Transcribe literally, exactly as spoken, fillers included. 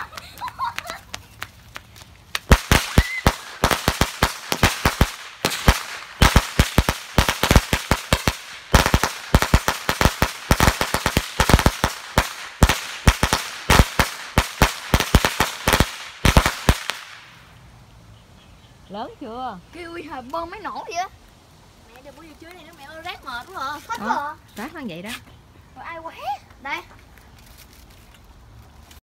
Lớn chưa? Kêu hả bơm mấy nổ vậy á. Mẹ đừng có vô dưới này nữa mẹ ơi, rác mệt quá à. Hết Đó, rồi. rác nó vậy đó. Rồi ai quá. Đây.